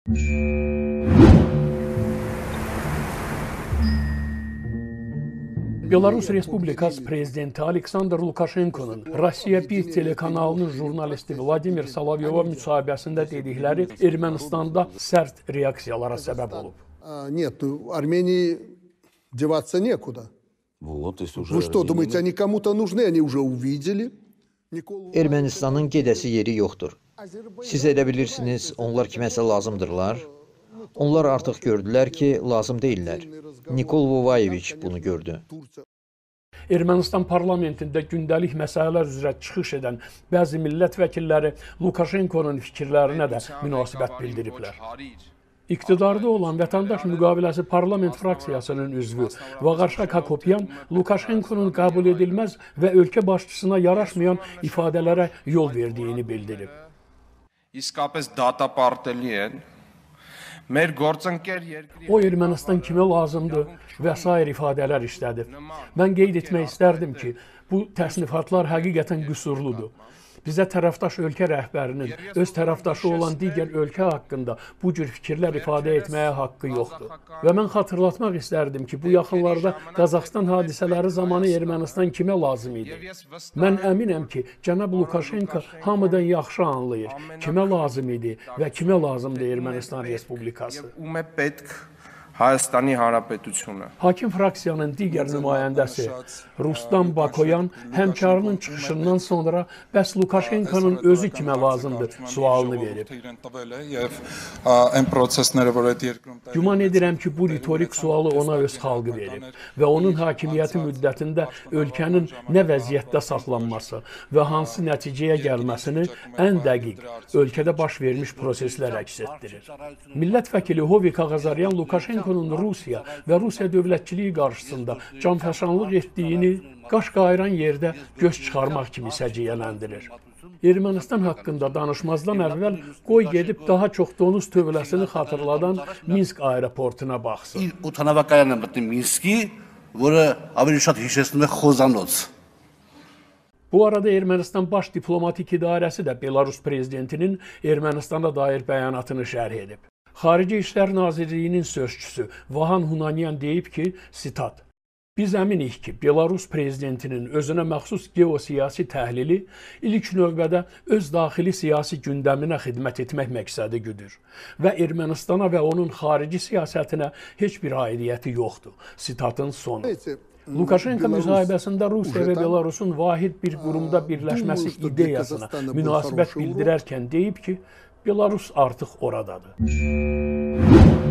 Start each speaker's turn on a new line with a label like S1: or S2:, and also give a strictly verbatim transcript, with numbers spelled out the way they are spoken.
S1: Belarus Respublikası prezidenti Aleksandr Lukashenko'nun Rusiya bir telekanalının jurnalisti Vladimir Solovyova müsahibəsində dedikləri Ermənistanda sərt reaksiyalara səbəb olub.
S2: Нет, Армении деваться некуда. Вы что, думаете, они кому-то нужны? Они уже увидели.
S3: Ermənistanın gedəsi yeri yoxdur. Siz elə bilirsiniz, onlar kiməsə lazımdırlar. Onlar artıq gördülər ki, lazım deyirlər. Nikol Vuvayeviç bunu gördü.
S1: Ermənistan parlamentində gündəlik məsələlər üzrə çıxış edən bəzi millət vəkilləri Lukashenko'nun fikirlərinə də münasibət bildiriblər. İqtidarda olan Vətəndaş Müqaviləsi parlament fraksiyasının üzvü Vağarşak Hakopyan Lukashenko'nun qəbul edilməz və ölkə başçısına yaraşmayan ifadələrə yol verdiyini bildirib.
S4: İskapes data partiliyen
S1: O Ermənistan kimə lazımdır və sair ifadələr işlədir. Mən qeyd etmək istərdim ki, bu təsnifatlar həqiqətən qüsurludur. Bizə tərəfdaş ölkə rəhbərinin öz tərəfdaşı olan digər ölkə haqqında bu cür fikirlər ifadə etməyə haqqı yoxdur. Və mən xatırlatmaq istərdim ki, bu yaxınlarda Qazaxıstan hadisələri zamanı Ermənistan kimə lazım idi? Mən əminəm ki, cənab Lukashenko hamıdan yaxşı anlayır, kimə lazım idi və kimə lazımdır Ermənistan Respublikası.
S4: Hayastani Hanrapetüçünü.
S1: Hakim fraksiyanın digər nümayəndəsi Rustam Bakoyan həmkarının çıxışından sonra bəs Lukashenko'nun özü kimə lazımdır sualını verib. Güman edirəm ki, bu ritorik sualı ona öz xalqı verib və onun hakimiyyəti müddətində ölkənin nə vəziyyətdə saxlanması və hansı nəticəyə gəlməsini ən dəqiq ölkədə baş vermiş proseslər əks etdirir. Millət vəkili Hovik Ağazaryan Lukashenko Rusiya və Rusiya dövlətçiliyi qarşısında canfəşanlıq etdiyini qaş qayıran yerdə göz çıxarmaq kimi səciyyələndirir. Ermənistan haqqında danışmazdan əvvəl qoy gedib daha çox donuz tövləsini xatırladan Minsk aeroportuna baxsın. Bu arada Ermənistan Baş Diplomatik İdarəsi də Belarus prezidentinin Ermənistana dair bəyanatını şərh edib. Xarici İşlər Nazirliyinin sözçüsü Vahan Hunanyan deyib ki, sitat, biz əminik ki, Belarus prezidentinin özünə məxsus geosiyasi təhlili ilk növbədə öz daxili siyasi gündəminə xidmət etmək məqsədi güdür və Ermənistana və onun xarici siyasətinə heç bir aidiyyəti yoxdur. Sitatın sonu. Lukashenko müsahibəsində Rusiya və Belarusun vahid bir qurumda birləşməsi ideyasına münasibət bildirərkən deyib ki, Belarus artıq oradadır.